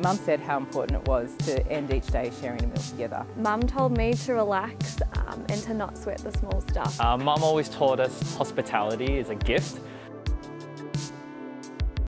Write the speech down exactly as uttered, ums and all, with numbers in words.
Mum said how important it was to end each day sharing a meal together. Mum told me to relax um, and to not sweat the small stuff. Uh, Mum always taught us hospitality is a gift.